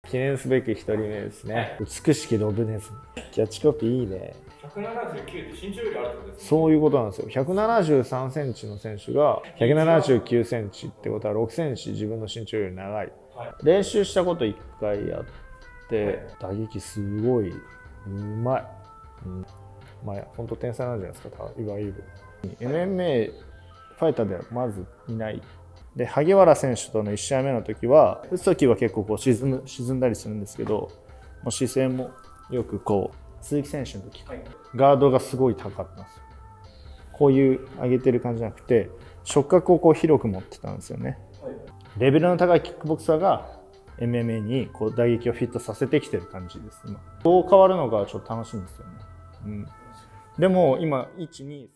記念すべき1人目ですね。美しきロブネズミ。キャッチコピーいいね。 179って身長よりあるってことですね。 そういうことなんですよ。173センチの選手が179センチってことは6センチ自分の身長より長い。練習したこと1回やって、打撃すごいうまい。まあ、本当天才なんじゃないですか、いわゆる。MMA ファイターではまずいない。で、萩原選手との1試合目の時は、打つ時は結構こう沈んだりするんですけど、もう姿勢もよくこう、鈴木選手の時、ガードがすごい高かったんですよ。こういう上げてる感じじゃなくて、触覚をこう広く持ってたんですよね。レベルの高いキックボクサーが MMA にこう打撃をフィットさせてきてる感じです。今どう変わるのかちょっと楽しみですよね。でも今1、2、3